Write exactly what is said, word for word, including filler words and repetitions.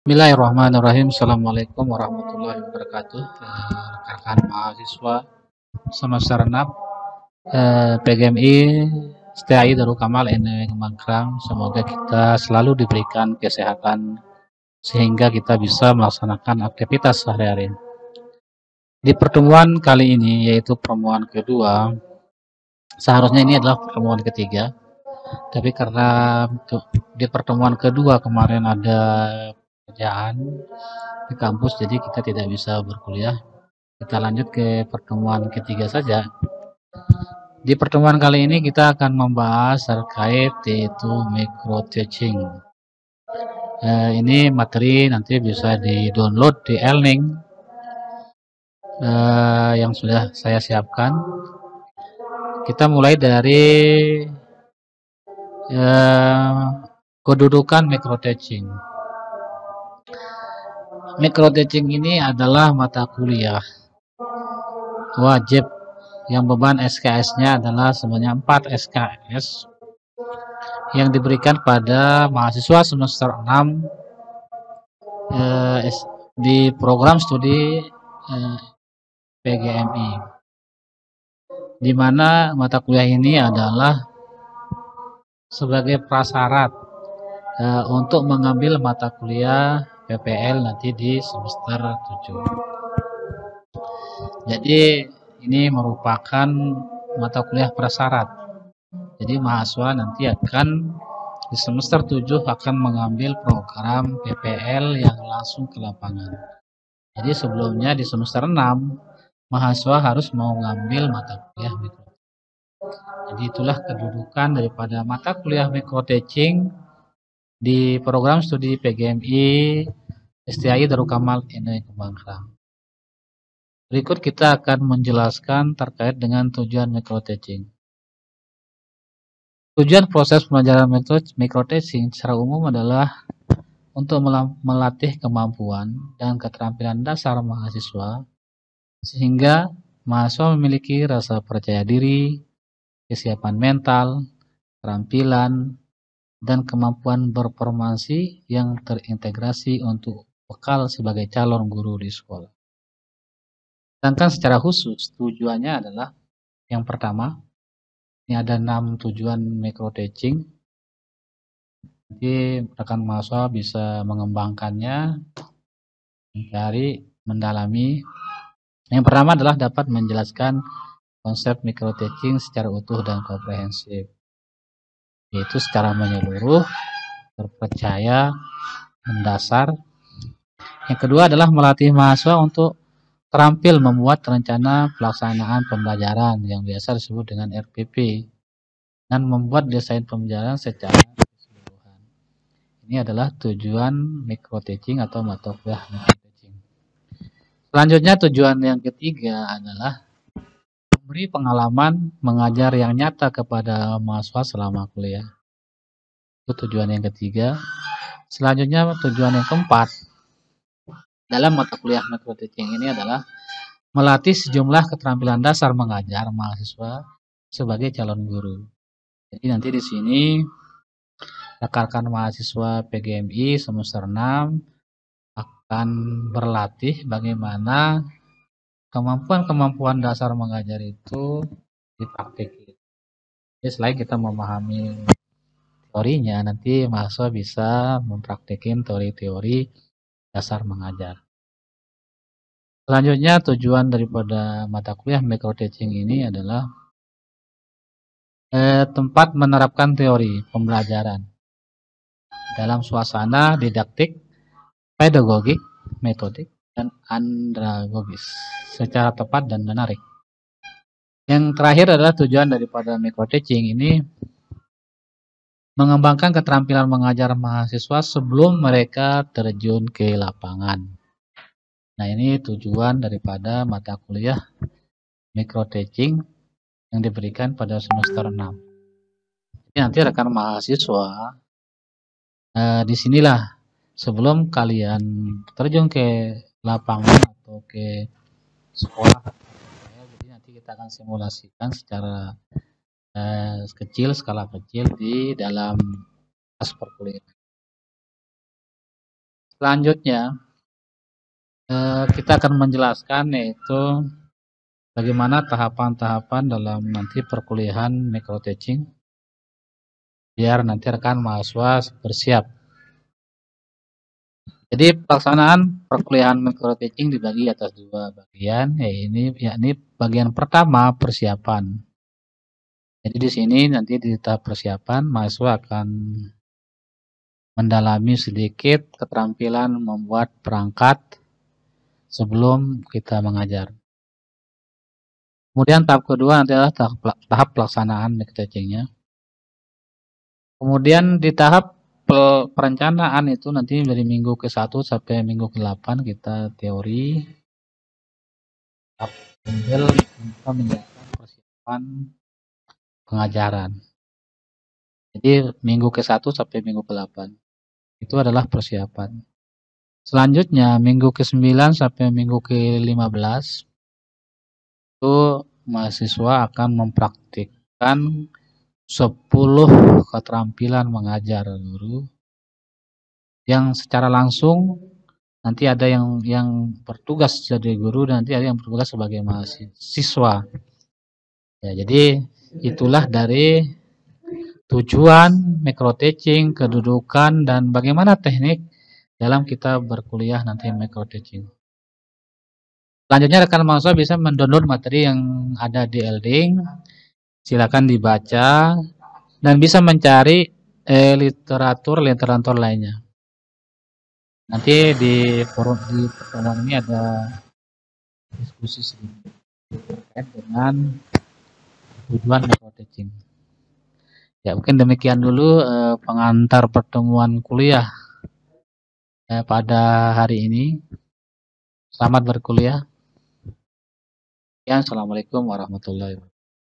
Bismillahirrahmanirrahim. Assalamualaikum warahmatullahi wabarakatuh. Eh, Rekan mahasiswa semester enam eh, P G M I S T A I Darul Kamal N W Mangkrang. Semoga kita selalu diberikan kesehatan sehingga kita bisa melaksanakan aktivitas sehari-hari. Di pertemuan kali ini, yaitu pertemuan kedua, seharusnya ini adalah pertemuan ketiga, tapi karena di pertemuan kedua kemarin ada pekerjaan di kampus, jadi kita tidak bisa berkuliah. Kita lanjut ke pertemuan ketiga saja. Di pertemuan kali ini kita akan membahas terkait yaitu micro teaching. Eh, ini materi nanti bisa di-download di Elning eh, yang sudah saya siapkan. Kita mulai dari eh, kedudukan micro teaching. Micro teaching ini adalah mata kuliah wajib yang beban S K S-nya adalah sebanyak empat S K S yang diberikan pada mahasiswa semester enam eh, di program studi eh, P G M I, di mana mata kuliah ini adalah sebagai prasyarat eh, untuk mengambil mata kuliah P P L nanti di semester tujuh. Jadi ini merupakan mata kuliah prasyarat. Jadi mahasiswa nanti akan di semester tujuh akan mengambil program P P L yang langsung ke lapangan. Jadi sebelumnya di semester enam mahasiswa harus mau mengambil mata kuliah mikro. Jadi itulah kedudukan daripada mata kuliah micro teaching di program studi P G M I S T A I Darul Kamal N W Mangkrang. Berikut kita akan menjelaskan terkait dengan tujuan micro teaching. Tujuan proses pembelajaran micro teaching secara umum adalah untuk melatih kemampuan dan keterampilan dasar mahasiswa sehingga mahasiswa memiliki rasa percaya diri, kesiapan mental, keterampilan, dan kemampuan berformasi yang terintegrasi untuk bekal sebagai calon guru di sekolah. Sedangkan secara khusus tujuannya adalah yang pertama, ini ada enam tujuan micro teaching. Jadi rekan mahasiswa bisa mengembangkannya, mencari, mendalami. Yang pertama adalah dapat menjelaskan konsep micro teaching secara utuh dan komprehensif, yaitu secara menyeluruh, terpercaya, mendasar. Yang kedua adalah melatih mahasiswa untuk terampil membuat rencana pelaksanaan pembelajaran yang biasa disebut dengan R P P dan membuat desain pembelajaran secara keseluruhan. Ini adalah tujuan micro teaching atau mata kuliah micro teaching. Selanjutnya tujuan yang ketiga adalah memberi pengalaman mengajar yang nyata kepada mahasiswa selama kuliah. Itu tujuan yang ketiga. Selanjutnya tujuan yang keempat dalam mata kuliah micro teaching ini adalah melatih sejumlah keterampilan dasar mengajar mahasiswa sebagai calon guru. Jadi nanti di sini rekan-rekan mahasiswa P G M I semester enam akan berlatih bagaimana kemampuan-kemampuan dasar mengajar itu dipraktikkan. Jadi selain kita memahami teorinya, nanti mahasiswa bisa mempraktikkan teori-teori dasar mengajar. Selanjutnya tujuan daripada mata kuliah micro teaching ini adalah eh, tempat menerapkan teori pembelajaran dalam suasana didaktik, pedagogik, metodik, dan andragogis secara tepat dan menarik. Yang terakhir adalah tujuan daripada micro teaching ini mengembangkan keterampilan mengajar mahasiswa sebelum mereka terjun ke lapangan. Nah, ini tujuan daripada mata kuliah micro teaching yang diberikan pada semester enam. Jadi nanti rekan mahasiswa eh, disinilah sebelum kalian terjun ke lapangan atau ke sekolah, jadi nanti kita akan simulasikan secara eh, kecil, skala kecil di dalam kelas perkuliahan. Selanjutnya eh, kita akan menjelaskan yaitu bagaimana tahapan-tahapan dalam nanti perkuliahan micro teaching biar nanti rekan mahasiswa bersiap. Jadi pelaksanaan perkuliahan micro teaching dibagi atas dua bagian, yaitu yakni bagian pertama persiapan. Jadi di sini nanti di tahap persiapan mahasiswa akan mendalami sedikit keterampilan membuat perangkat sebelum kita mengajar. Kemudian tahap kedua adalah tahap, tahap pelaksanaan micro teaching-nya. Kemudian di tahap perencanaan itu nanti dari minggu ke satu sampai minggu ke delapan kita teori. Sambil kita menyiapkan persiapan pengajaran. Jadi minggu ke satu sampai minggu ke delapan. Itu adalah persiapan. Selanjutnya minggu ke sembilan sampai minggu ke lima belas itu mahasiswa akan mempraktikkan sepuluh keterampilan mengajar guru yang secara langsung nanti ada yang yang bertugas jadi guru dan nanti ada yang bertugas sebagai mahasiswa. Ya, jadi itulah dari tujuan micro teaching, kedudukan dan bagaimana teknik dalam kita berkuliah nanti micro teaching. Selanjutnya rekan mahasiswa bisa mendownload materi yang ada di Elding. Silakan dibaca dan bisa mencari eh, literatur literatur lainnya. Nanti di forum di pertemuan ini ada diskusi sedikit terkait dengan tujuan micro teaching. Ya mungkin demikian dulu eh, pengantar pertemuan kuliah eh, pada hari ini. Selamat berkuliah. Ya, assalamualaikum warahmatullahi wabarakatuh.